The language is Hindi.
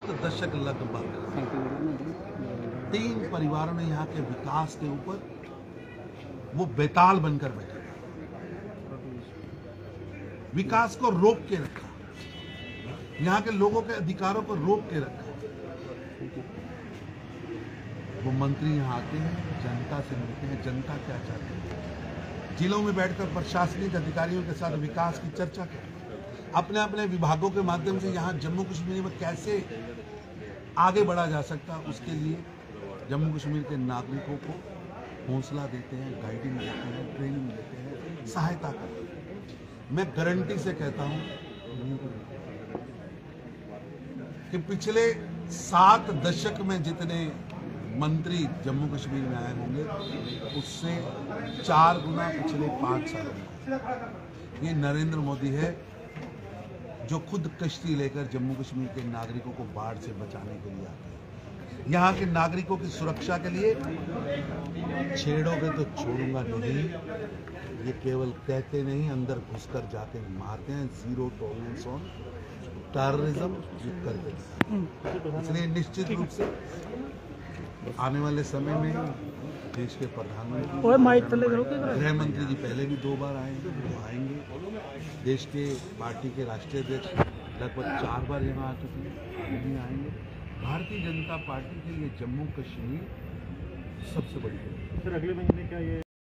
दशक लगभग 3 परिवारों ने यहाँ के विकास के ऊपर वो बेताल बनकर बैठे, विकास को रोक के रखा, यहाँ के लोगों के अधिकारों को रोक के रखा। वो मंत्री यहाँ आते हैं, जनता से मिलते हैं, जनता क्या चाहती है, जिलों में बैठकर प्रशासनिक अधिकारियों के साथ विकास की चर्चा करें, अपने अपने विभागों के माध्यम से यहाँ जम्मू कश्मीर में कैसे आगे बढ़ा जा सकता, उसके लिए जम्मू कश्मीर के नागरिकों को हौसला देते हैं, गाइडिंग देते हैं, ट्रेनिंग देते हैं, सहायता करते हैं। मैं गारंटी से कहता हूं कि पिछले 7 दशक में जितने मंत्री जम्मू कश्मीर में आए होंगे उससे 4 गुना पिछले 5 सालों में। ये नरेंद्र मोदी है जो खुद कश्ती लेकर जम्मू कश्मीर के नागरिकों को बाढ़ से बचाने के लिए आते हैं। यहाँ के नागरिकों की सुरक्षा के लिए छेड़ोगे तो छोड़ूंगा नहीं, ये केवल कहते नहीं, अंदर घुसकर जाके मारते हैं। जीरो टॉलरेंस ऑन टेररिज्म करते हैं। इसलिए निश्चित रूप से आने वाले समय में देश के प्रधानमंत्री, गृह मंत्री जी पहले भी 2 बार आए, वो आएंगे। देश के पार्टी के राष्ट्रीय अध्यक्ष लगभग 4 बार यहाँ आ चुके हैं, आगे भी आएंगे। भारतीय जनता पार्टी के लिए जम्मू कश्मीर सबसे बड़ी है। सर अगले महीने क्या ये